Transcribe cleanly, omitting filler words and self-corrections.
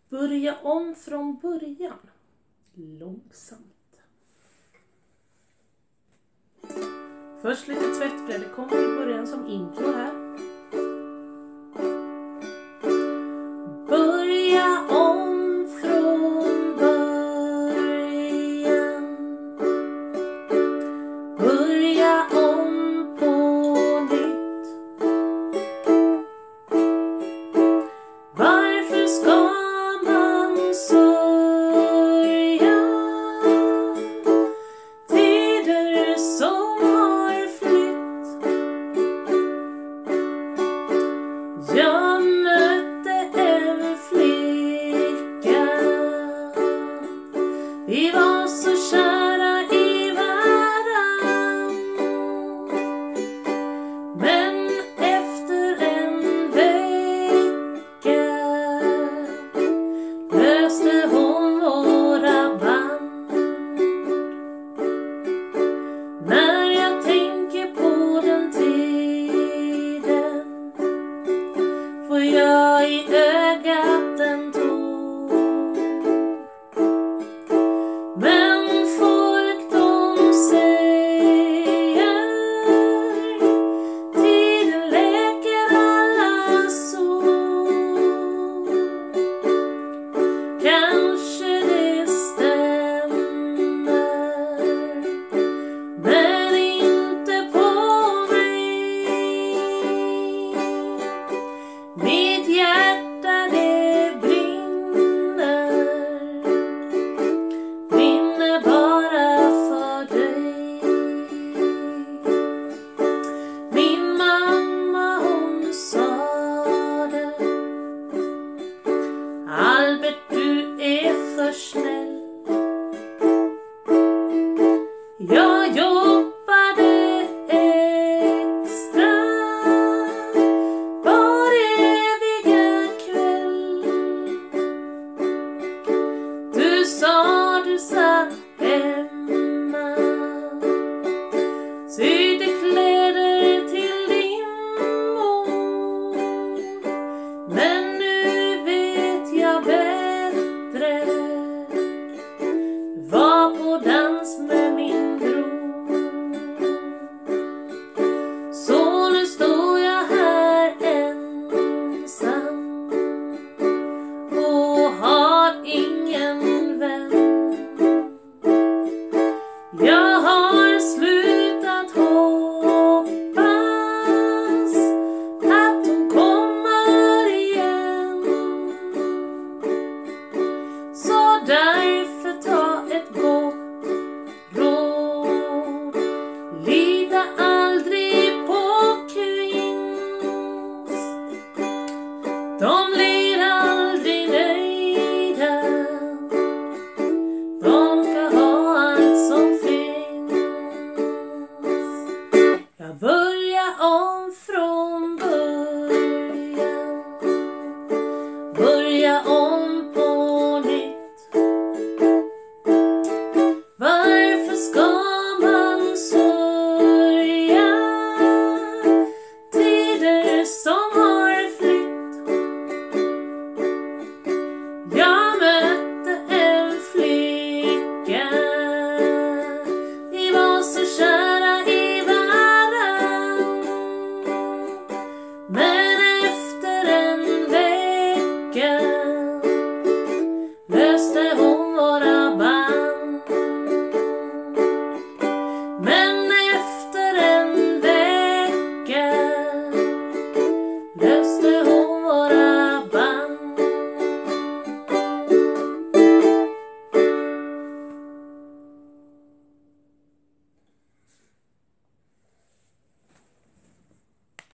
Börja om från början. Långsamt. Först lite tvättbrädor. Det kommer i början som intro här. Börja om från början. Börja om på nytt. Varför ska man sörja tider som har flytt? Jag mötte en flicka. Vi var så kära i varann. Men efter en vecka löste hon våra band. När jag tänker på den tiden får jag i ögat en tår. Men folk de säger tiden läker alla sår. Kanske det stämmer, men inte på mig. Mitt hjärta det brinner bara för dig. Min mamma hon sa det: Albert, du är för snäll. Jag jobbade extra var eviga kväll. Du sa du satt hemma, sydde kläder till din mor. Men nu vet jag bättre. Var på dans med min bror. Så nu står jag här ensam och har ingen vän. Jag har slutat hoppas att hon kommer igen. Så därför ta ett gott råd. Lita aldrig på kvinns. De